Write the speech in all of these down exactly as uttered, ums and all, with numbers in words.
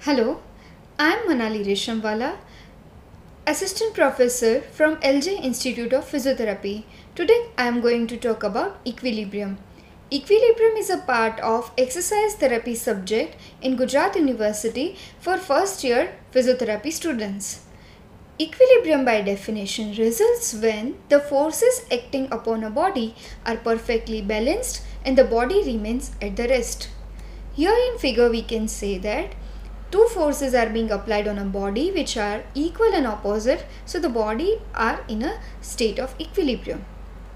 Hello, I am Manali Reshamwala, Assistant Professor from L J Institute of Physiotherapy. Today I am going to talk about equilibrium. Equilibrium is a part of exercise therapy subject in Gujarat University for first year physiotherapy students. Equilibrium by definition results when the forces acting upon a body are perfectly balanced and the body remains at the rest. Here in figure we can say that two forces are being applied on a body which are equal and opposite, so the body are in a state of equilibrium.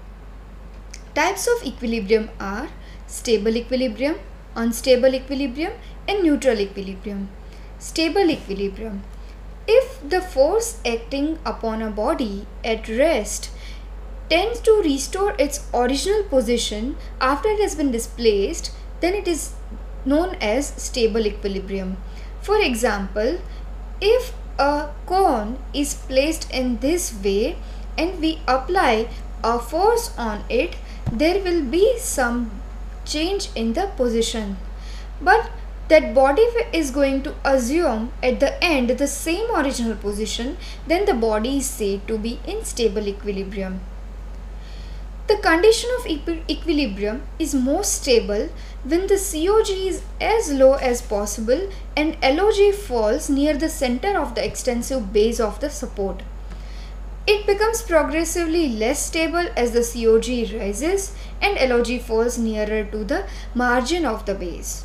Types of equilibrium are stable equilibrium, unstable equilibrium and neutral equilibrium. Stable equilibrium. If the force acting upon a body at rest tends to restore its original position after it has been displaced, then it is known as stable equilibrium. For example, if a cone is placed in this way and we apply a force on it, there will be some change in the position. But that body is going to assume at the end the same original position, then the body is said to be in stable equilibrium. The condition of equi equilibrium is most stable when the C O G is as low as possible and L O G falls near the center of the extensive base of the support. It becomes progressively less stable as the C O G rises and L O G falls nearer to the margin of the base.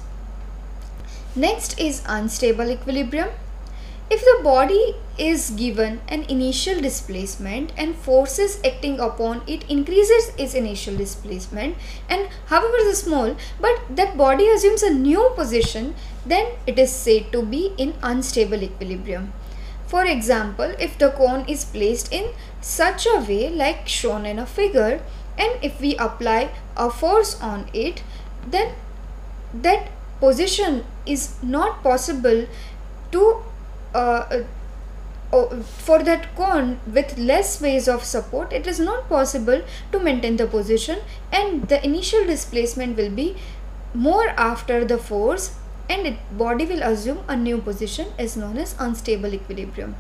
Next is unstable equilibrium. If the body is given an initial displacement and forces acting upon it increases its initial displacement, and however it is small, but that body assumes a new position, then it is said to be in unstable equilibrium. For example, if the cone is placed in such a way like shown in a figure, and if we apply a force on it, then that position is not possible to Uh, uh, for that cone with less ways of support, it is not possible to maintain the position and the initial displacement will be more after the force and its body will assume a new position is known as unstable equilibrium.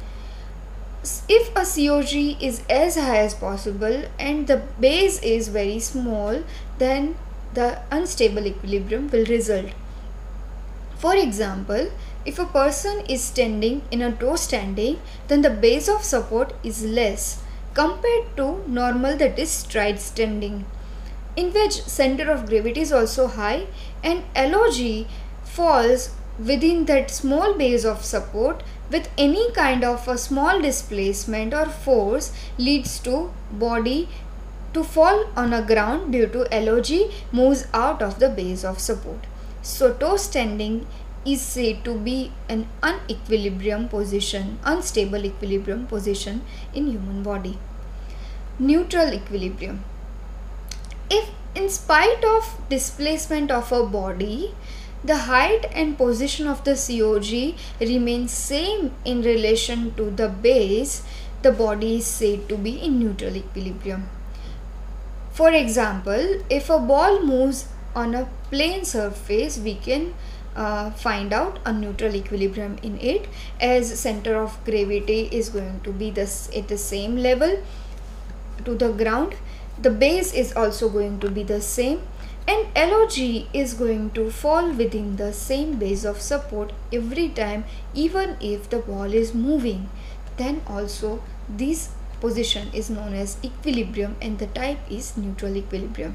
If a C O G is as high as possible and the base is very small, then the unstable equilibrium will result. For example, if a person is standing in a toe standing, then the base of support is less compared to normal, that is stride standing, in which center of gravity is also high and L O G falls within that small base of support with any kind of a small displacement or force leads to body to fall on a ground due to L O G moves out of the base of support. So toe standing is said to be an unequilibrium position, unstable equilibrium position in human body. Neutral equilibrium. If in spite of displacement of a body, the height and position of the C O G remains same in relation to the base, the body is said to be in neutral equilibrium. For example, if a ball moves on a plane surface, we can Uh, find out a neutral equilibrium in it, as center of gravity is going to be this at the same level to the ground, the base is also going to be the same, and L O G is going to fall within the same base of support every time, even if the ball is moving. Then also this position is known as equilibrium and the type is neutral equilibrium.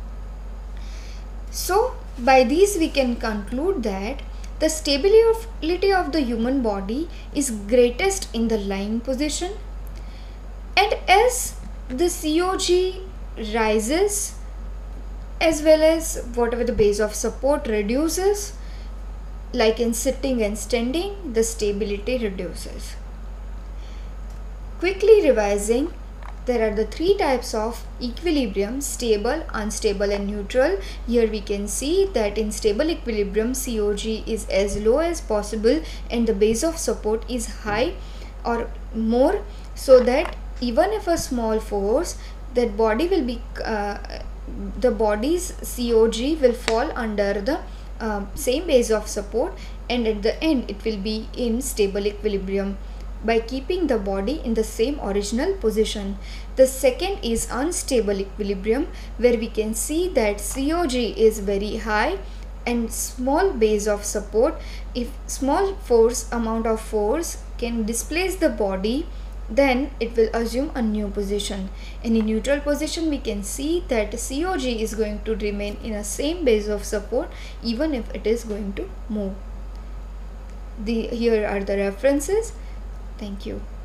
So by these we can conclude that the stability of the human body is greatest in the lying position, and as the C O G rises as well as whatever the base of support reduces, like in sitting and standing, the stability reduces. Quickly revising, there are the three types of equilibrium: stable, unstable and neutral. Here we can see that in stable equilibrium, C O G is as low as possible and the base of support is high or more, so that even if a small force, that body will be uh, the body's C O G will fall under the uh, same base of support, and at the end it will be in stable equilibrium by keeping the body in the same original position. The second is unstable equilibrium, where we can see that C O G is very high and small base of support. If small force amount of force can displace the body, then it will assume a new position. In a neutral position, we can see that C O G is going to remain in a same base of support even if it is going to move. The here are the references. Thank you.